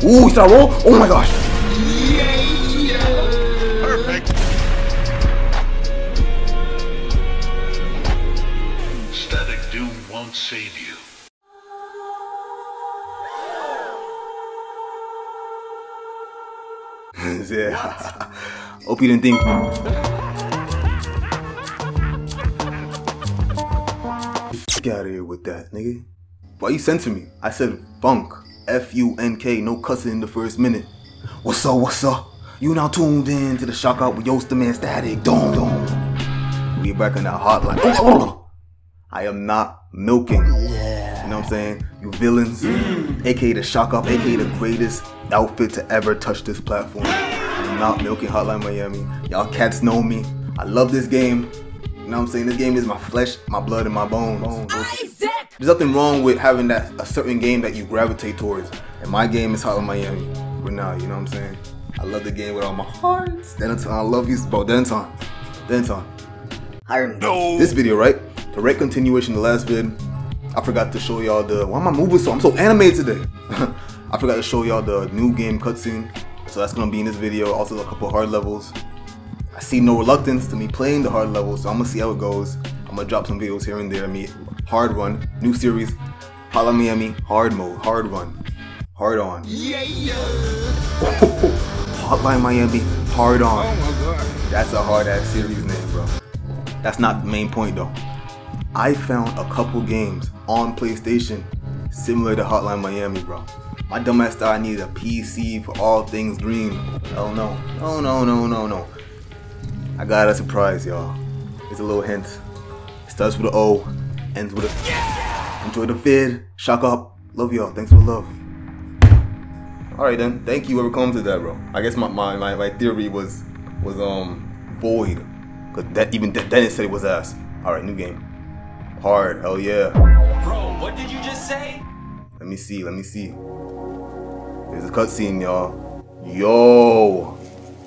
Ooh, he started roll. Oh my gosh. Perfect. Static Doom won't save you. Yeah. Hope you didn't think. Get out of here with that, nigga. Why you censored me? I said funk. F-U-N-K, no cussing in the first minute. What's up, what's up? You now tuned in to the Shock Out with Yosta Man Static. Dome. We back on that hotline. Oh. I am not milking. Yeah. You know what I'm saying? You villains. AKA the Shock Out, AKA the greatest outfit to ever touch this platform. I'm not milking Hotline Miami. Y'all cats know me. I love this game. You know what I'm saying? This game is my flesh, my blood, and my bones. There's nothing wrong with having a certain game that you gravitate towards. And my game is Hotline Miami. For now, you know what I'm saying? I love the game with all my heart. Denton, I love you, bro. Denton. No. This video, right? Direct continuation of the last vid. I forgot to show y'all the. Why am I moving so? I'm so animated today. I forgot to show y'all the new game cutscene. So that's gonna be in this video. Also a couple hard levels. I see no reluctance to me playing the hard levels, so I'm gonna see how it goes. I'm gonna drop some videos here and there. Me hard run, new series, Hotline Miami, hard mode, hard run, hard on. Yeah. Hotline Miami, hard on. Oh my god. That's a hard ass series name, bro. That's not the main point though. I found a couple games on PlayStation similar to Hotline Miami, bro. My dumbass thought I needed a PC for all things green. Oh no. No. I got a surprise, y'all. Here's a little hint. It starts with an O, ends with a. Yeah! Enjoy the vid. Shock up. Love y'all. Thanks for the love. Alright then. Thank you whoever comes to that, bro. I guess my theory was void. Cause even Dennis said it was ass. Alright, new game. Hard, hell yeah. Bro, what did you just say? Let me see. There's a cutscene, y'all. Yo.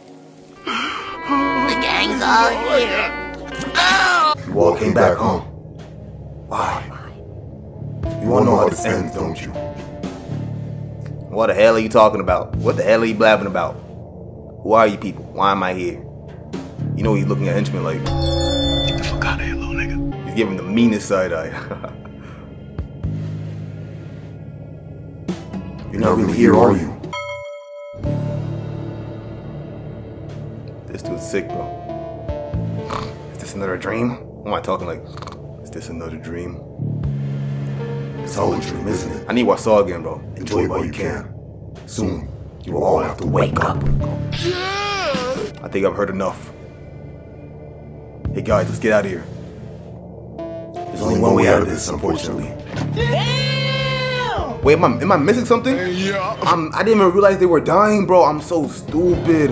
The gang's all here. Oh! You all came back home. Why? You all know how this ends, don't you? What the hell are you talking about? What the hell are you blabbing about? Who are you people? Why am I here? You know he's looking at henchmen like, Get the fuck out of here, little nigga. He's giving the meanest side eye. You're not really here, are you? This dude's sick, bro. Is this another dream? What am I talking like? Is this another dream? It's all a dream, isn't it? I need what I saw again, bro. Enjoy it while you can. Soon, you will all have to wake up. I think I've heard enough. Hey guys, let's get out of here. There's only one way out of this, unfortunately. Damn! Wait, am I missing something? Yeah. I didn't even realize they were dying, bro. I'm so stupid.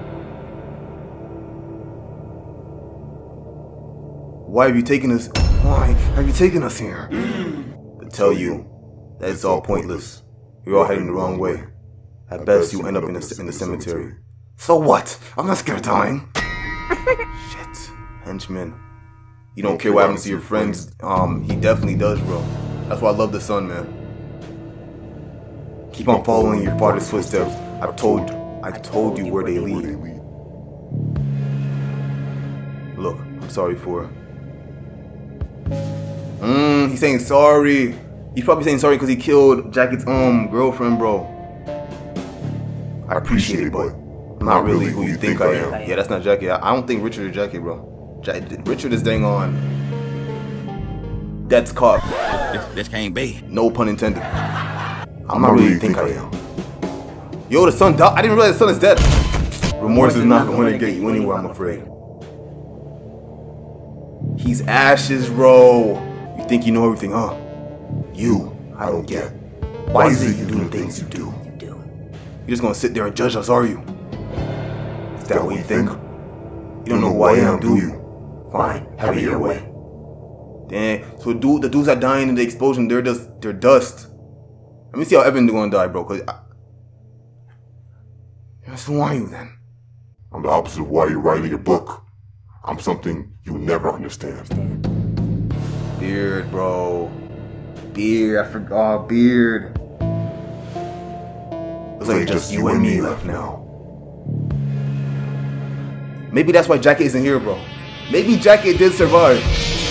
Why have you taken us? Why have you taken us here? To tell you that it's all pointless. You're all heading the wrong way. At best, you end up in the cemetery. So what? I'm not scared of dying. Shit. Henchman. You don't care what happens to your friends. He definitely does, bro. That's why I love the sun, man. Keep on following your father's footsteps. I told you where they lead. Look, I'm sorry for. He's saying sorry. He's probably saying sorry because he killed Jacket's girlfriend, bro. I appreciate it, but I'm not really who you think I am. Yeah, that's not Jacket. I don't think Richard is Jacket, bro. Richard is dang on. That's caught. This can't be. No pun intended. I'm not really who you think I am. Yo, the son died. I didn't realize the son is dead. Remorse is not going to get you anywhere, I'm afraid. He's ashes, bro. You think you know everything, huh? You, I don't get. Why is it you do the things you do? You're just gonna sit there and judge us, are you? Is that what you think? You don't know who I am, do you? Fine, have it your way. Damn, so the dudes that dying in the explosion, they're dust. Let me see how Evan's gonna die, bro, cause who are you then? I'm the opposite of why you're writing your book. I'm something you'll never understand. Beard, bro. Beard, I forgot, Beard. Looks like just you and me left now. Maybe that's why Jacket isn't here, bro. Maybe Jacket did survive.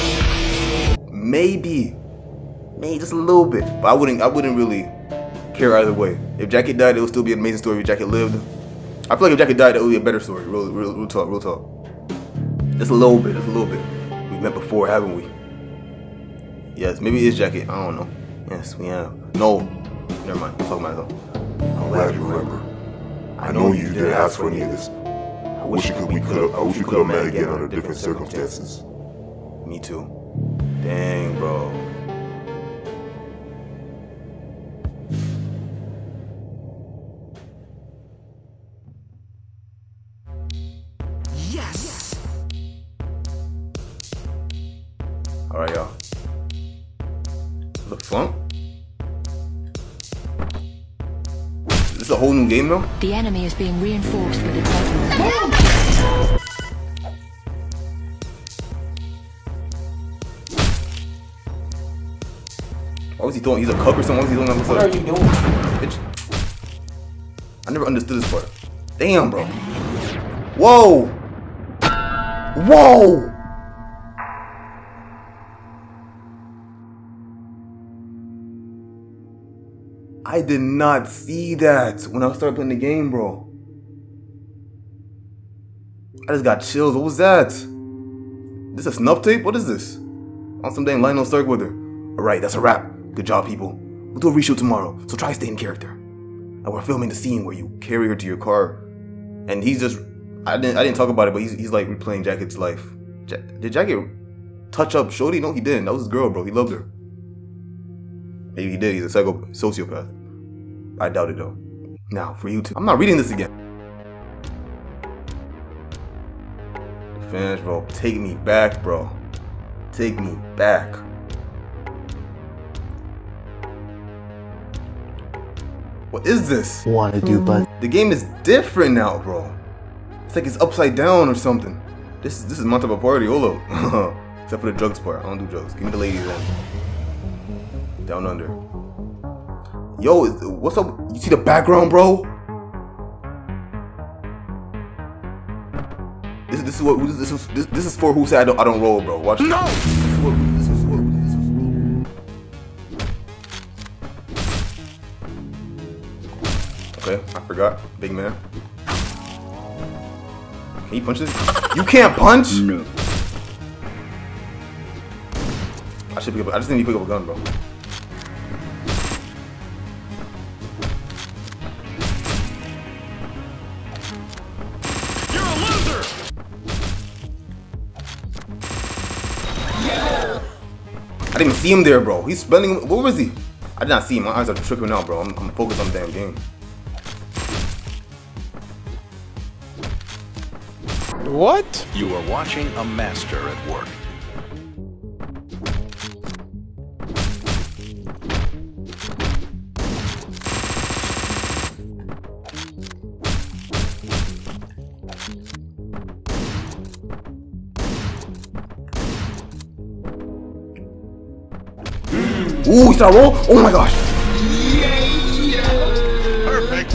Maybe just a little bit. But I wouldn't really care either way. If Jacket died, it would still be an amazing story. If Jacket lived, I feel like if Jacket died, it would be a better story. Real talk. Just a little bit. We've met before, haven't we? Yes, maybe it's Jacket. I don't know. Yes, we have. No, never mind. I'm talking about myself. I'm glad you remember. I know you didn't ask for any of this. I wish we could have met again under different circumstances. Me too. Dang, bro. Yes. All right, y'all. The funk? This is a whole new game though? The enemy is being reinforced with its weapons. Why was he throwing? He's a cuck or something? What What are you doing? Bitch. I never understood this part. Damn, bro. Whoa! Whoa! I did not see that when I started playing the game, bro. I just got chills. What was that? This a snuff tape? What is this? On some dang Lionel Starkweather. Alright, that's a wrap. Good job, people. We'll do a reshoot tomorrow, so try to stay in character. And we're filming the scene where you carry her to your car. And he's just... I didn't talk about it, but he's like replaying Jacket's life. Did Jacket touch up Shorty? No, he didn't. That was his girl, bro. He loved her. Maybe he did. He's a sociopath. I doubt it, though. Now, for you two. I'm not reading this again. Finish, bro. Take me back, bro. Take me back. What is this? Wanna do, but The game is different now, bro. It's like it's upside down or something. This is my type of party. Hold up. Except for the drugs part. I don't do drugs. Give me the ladies then. Down under. Yo, what's up? You see the background, bro? This is for who said I don't roll, bro. Watch. No. This is for. Okay, I forgot. Big man. Can you punch this? You can't punch? No. I just need to pick up a gun, bro. You're a loser! I didn't even see him there, bro. He's spending. Where was he? I did not see him. My eyes are tripping out, bro. I'm focused on the damn game. what? You are watching a master at work. Ooh, he started roll. Oh my gosh. Perfect.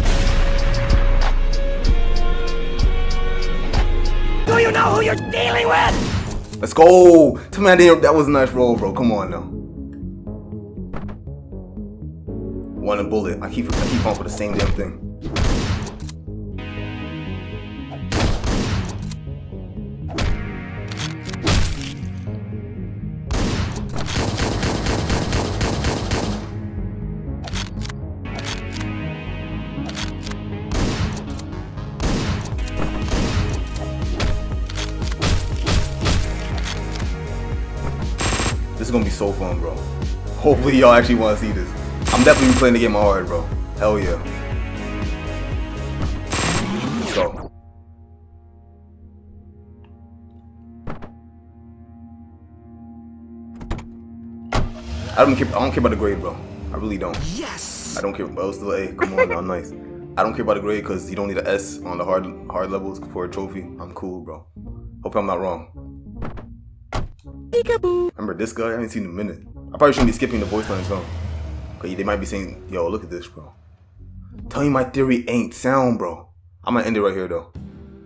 Do you know who you're dealing with? Let's go. Tell me that was a nice roll, bro. Come on now. One bullet. I keep on for the same damn thing. This is gonna be so fun, bro. Hopefully y'all actually want to see this. I'm definitely playing the game hard, bro. Hell yeah. Let's go. I don't care about the grade, bro. I really don't. Yes. I don't care. But it's still A. Come on now, nice. I don't care about the grade because you don't need an S on the hard levels for a trophy. I'm cool, bro. Hope I'm not wrong. Remember this guy? I haven't seen him in a minute. I probably shouldn't be skipping the voice lines, huh? Cause they might be saying, yo, look at this, bro. Tell me my theory ain't sound, bro. I'm gonna end it right here, though.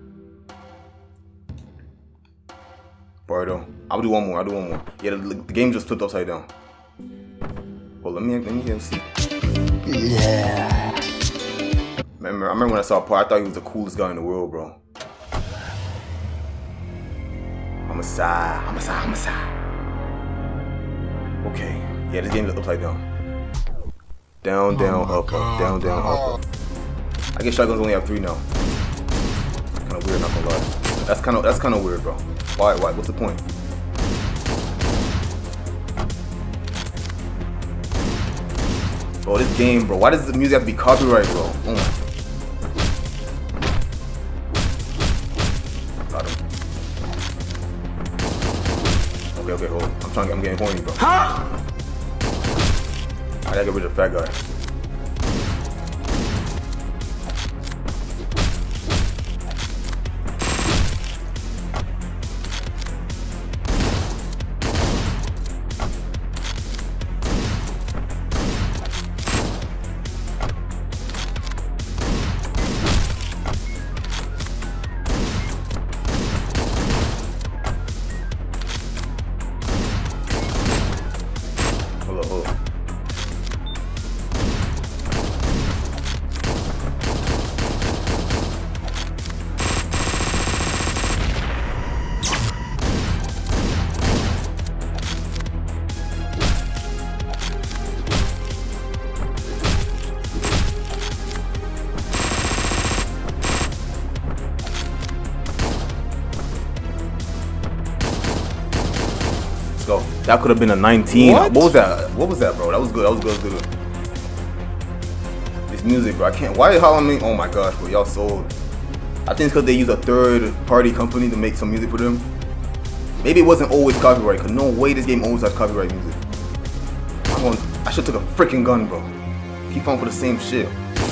Bro, though. I'll do one more. Yeah, the game just flipped upside down. Well, let me see. Yeah. I remember when I saw Paul, I thought he was the coolest guy in the world, bro. Homicide. Okay. Yeah, this game is upside down. Down, down, up, up. Down, down, up, up. I guess shotguns only have 3 now. Kind of weird, not gonna lie. That's kind of weird, bro. Why? What's the point? Bro, this game, bro. Why does the music have to be copyright, bro? Oh my. Got him. Okay, hold on. I'm getting horny, bro. Huh? I gotta get rid of the fat guy. Hold on. Go. That could have been a 19. What was that? What was that, bro? That was good. That was good. This music, bro. I can't. Why are y'all me? Oh my gosh, bro. Y'all sold. I think it's because they use a third-party company to make some music for them. Maybe it wasn't always copyright. Cause no way this game always has copyright music. I should took a freaking gun, bro. Keep falling for the same shit.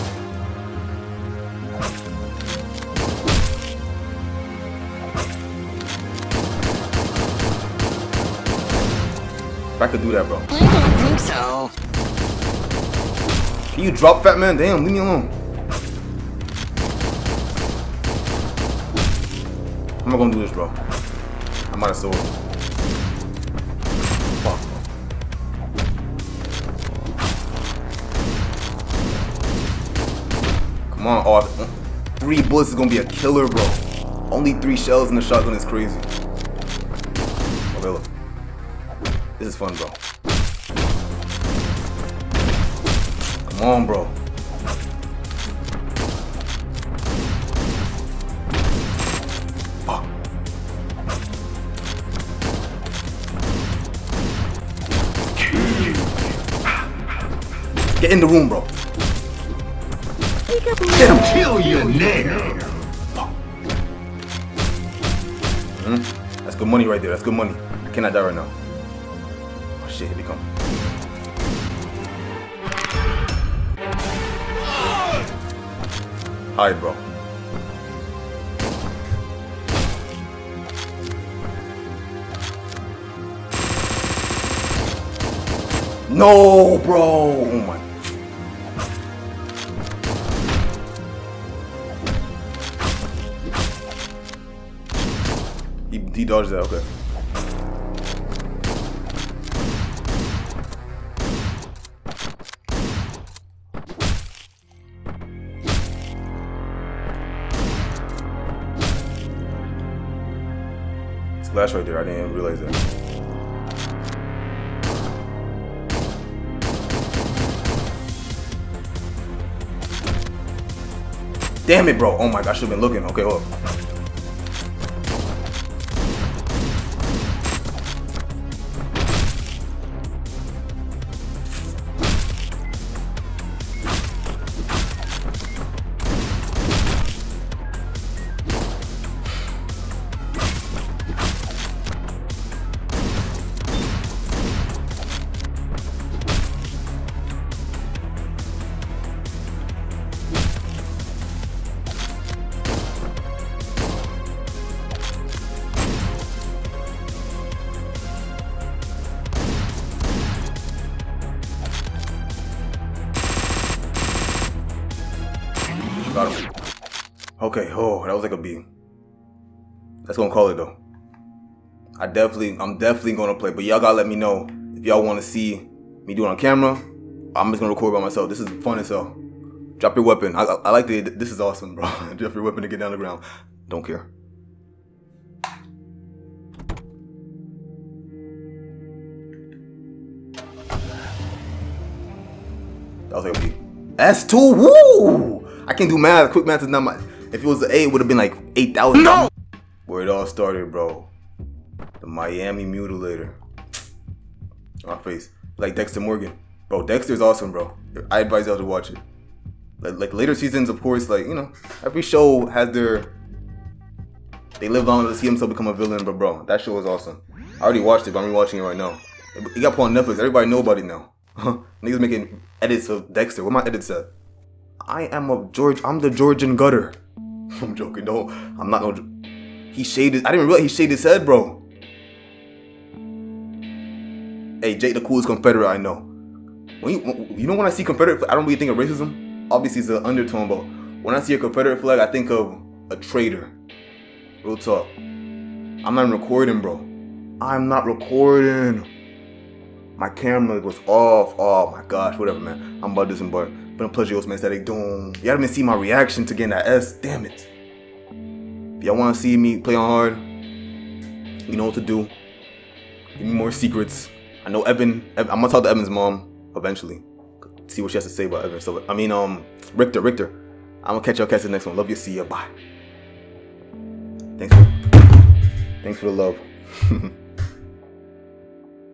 If I could do that, bro. I don't think so. Can you drop, fat man? Damn, leave me alone. I'm not gonna do this, bro. I'm out of sword. Fuck. Come on, oh, 3 bullets is gonna be a killer, bro. Only 3 shells in the shotgun is crazy. Okay, look. This is fun, bro. Come on, bro. Fuck. Get in the room, bro. Get him, kill you now. That's good money right there. That's good money. I cannot die right now. Oh shit, here they come. Hide, bro. No, bro. Oh my. He dodged that. Okay. Splash right there. I didn't even realize that. Damn it, bro. Oh my gosh, I should have been looking. Okay, hold up. Got him. Okay, oh, that was like a B. That's gonna call it though. I'm definitely gonna play, but y'all gotta let me know if y'all wanna see me do it on camera. I'm just gonna record by myself. This is fun as hell. Drop your weapon. I like the, this is awesome, bro. Drop your weapon to get down the ground. Don't care. That was like a B. S2, woo! I can't do math. Quick math is not my. If it was an A, it would have been like 8,000. No! Where it all started, bro. The Miami Mutilator. My face. Like Dexter Morgan. Bro, Dexter's awesome, bro. I advise y'all to watch it. Like later seasons, of course, like, you know, every show has their. They live on to see himself become a villain, but bro, that show was awesome. I already watched it, but I'm rewatching it right now. It got put on Netflix. Everybody know about it now. Niggas making edits of Dexter. What my edits at? I'm the Georgian Gutter. I'm joking, no. I'm not no. He shaved his. I didn't even realize he shaved his head, bro. Hey, Jake, the coolest Confederate I know. You know when I see Confederate, I don't really think of racism. Obviously, it's an undertone, but when I see a Confederate flag, I think of a traitor. Real talk. I'm not even recording, bro. I'm not recording. My camera was off. Oh my gosh, whatever, man. I'm about to disembark. But I'm pleasure, man. Static Doom. Y'all haven't seen my reaction to getting that S. Damn it. If y'all want to see me play on hard, you know what to do. Give me more secrets. I know Evan. I'm gonna talk to Evan's mom eventually. See what she has to say about Evan. So I mean, Richter. I'm gonna catch y'all the next one. Love you. See ya. Bye. Thanks for the love.